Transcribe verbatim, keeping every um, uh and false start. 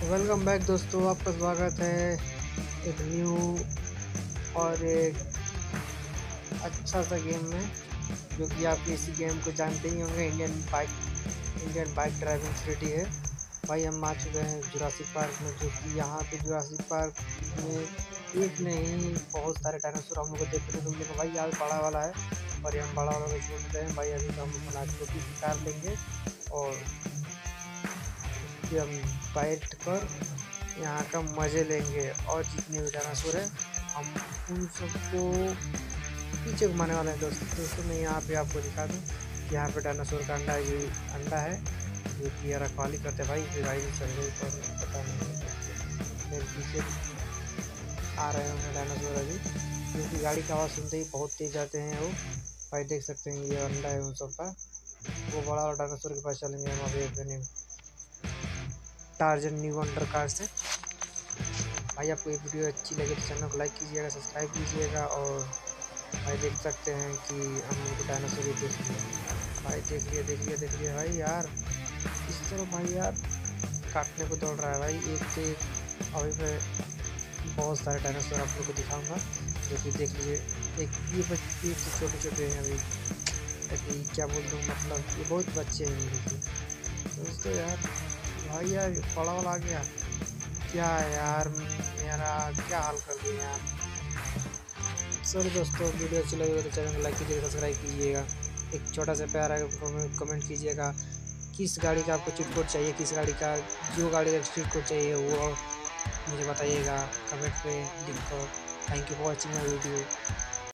Welcome back दोस्तों, आपका स्वागत है एक न्यू और एक अच्छा सा गेम में, जो कि आप इसी गेम को जानते ही होंगे। Indian bike Indian bike driving city है भाई। हम आ चुके हैं जुरासिक पार्क में, जो कि यहाँ पे जुरासिक पार्क में एक नहीं बहुत सारे डायनासोर हम लोग को देखने को मिलेगा भाई। यार बड़ा वाला है और हम बड़ा वाला को छोड़ते हैं भाई। अभी तो हम अपना छोटी सी कार लेंगे और हम बैठ कर यहाँ का मज़े लेंगे, और जितने भी डायनासोर है हम उन सबको पीछे घुमाने वाले हैं। दोस्तों दोस्तों मैं यहाँ पे आपको दिखा दूँ कि यहाँ पे डायनासोर का अंडा ये अंडा है, जो कि यार रखवाली करते भाई। फिर भाई चल गई पर पता नहीं मेरे पीछे आ रहे होंगे डायनासोर अभी, क्योंकि गाड़ी का आवाज़ सुनते ही बहुत तेज जाते हैं वो भाई। देख सकते हैं ये अंडा है उन सब का। वो बड़ा वाला डायनासोर के पास चलेंगे हम अभी अपने टार्जन न्यू वंडर कार से। भाई आपको ये वीडियो अच्छी लगे तो चैनल को लाइक कीजिएगा, सब्सक्राइब कीजिएगा। और भाई देख सकते हैं कि हम लोग डायनासोर ही देख लिए भाई। देख लिए देख लिए देख लिए भाई। यार इस तरह भाई यार काटने को दौड़ रहा है भाई, एक से एक। अभी मैं बहुत सारे डायनासोर आप लोग को दिखाऊंगा, जो कि देख लीजिए। एक ये बच्चे एक से छोटे छोटे हैं अभी, अभी क्या बोल दूँ, मतलब ये बहुत बच्चे हैं देखिए दोस्तों। यार भाई यार बड़ा वाला आ गया क्या यार, मेरा क्या हाल कर दिया यार। सॉरी दोस्तों, वीडियो अच्छी लगी तो चैनल को लाइक कीजिएगा, सब्सक्राइब कीजिएगा। एक छोटा सा प्यारा कमेंट कीजिएगा किस गाड़ी का आपको चीट कोड चाहिए, किस गाड़ी का जो गाड़ी का चीट कोड चाहिए वो मुझे बताइएगा कमेंट में लिख कर। Thank you for watching my video.